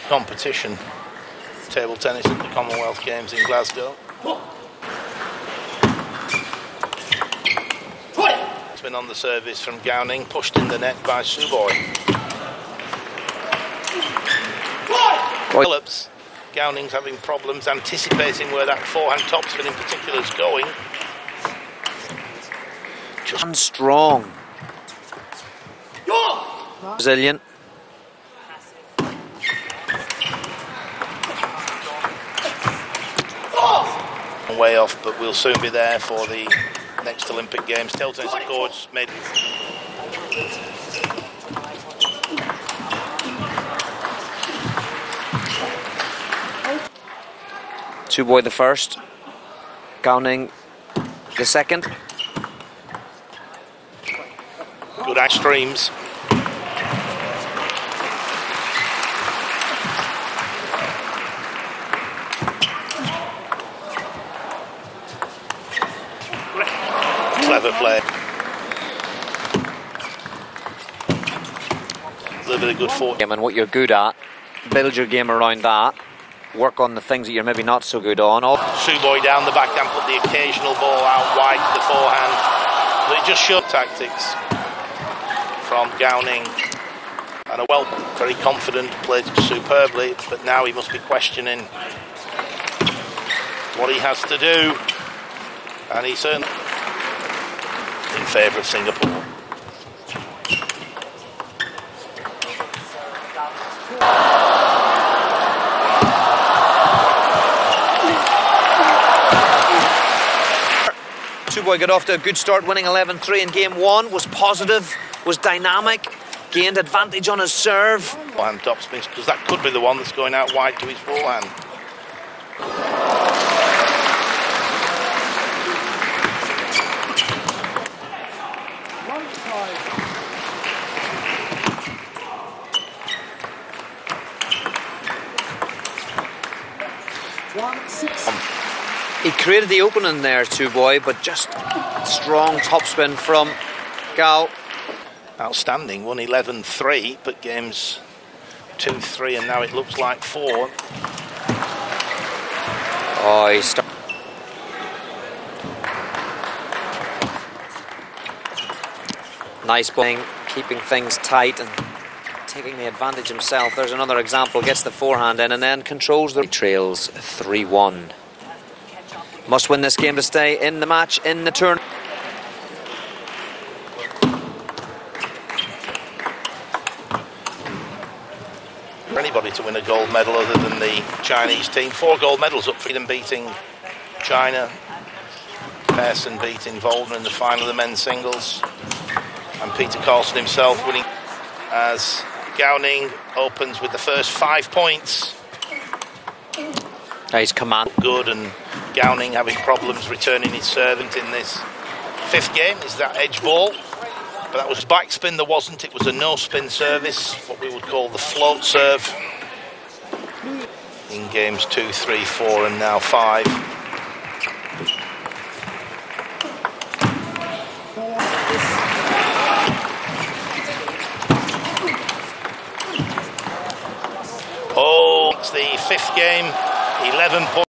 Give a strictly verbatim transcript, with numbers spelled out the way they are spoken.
competition, table tennis at the Commonwealth Games in Glasgow. It's been on the service from G A O Ning, pushed in the net by TSUBOI. Phillips, G A O Ning's having problems anticipating where that forehand topspin in particular is going. Just strong. Resilient. Way off, but we'll soon be there for the next Olympic Games. Table tennis, of course, made. TSUBOI the first, G A O Ning the second. Good extremes. Clever play. A little bit of good form. And what you're good at, build your game around that. Work on the things that you're maybe not so good on. TSUBOI down the backhand, put the occasional ball out wide to the forehand. But it just showed tactics from G A O Ning. And a well, very confident, played superbly, but now he must be questioning what he has to do. And he certainly in favour of Singapore. TSUBOI got off to a good start, winning eleven three in game one, was positive, was dynamic, gained advantage on his serve. Forehand topspin, because that could be the one that's going out wide to his forehand. He created the opening there, TSUBOI, but just strong topspin from G A O. Outstanding, won eleven three, but games two three, and now it looks like four. Oh, he's st nice bowling, keeping things tight and taking the advantage himself. There's another example, gets the forehand in and then controls the... He trails three one. Must win this game to stay in the match, in the turn. For anybody to win a gold medal other than the Chinese team. Four gold medals up for them, beating China. Pearson beating Voldner in the final of the men's singles. And Peter Carlson himself winning as G A O Ning opens with the first five points. His command. Good, and G A O Ning having problems returning his servant in this fifth game. Is that edge ball? But that was backspin, there wasn't. It was a no-spin service, what we would call the float serve. In games two, three, four, and now five. Oh, it's the fifth game, eleven points.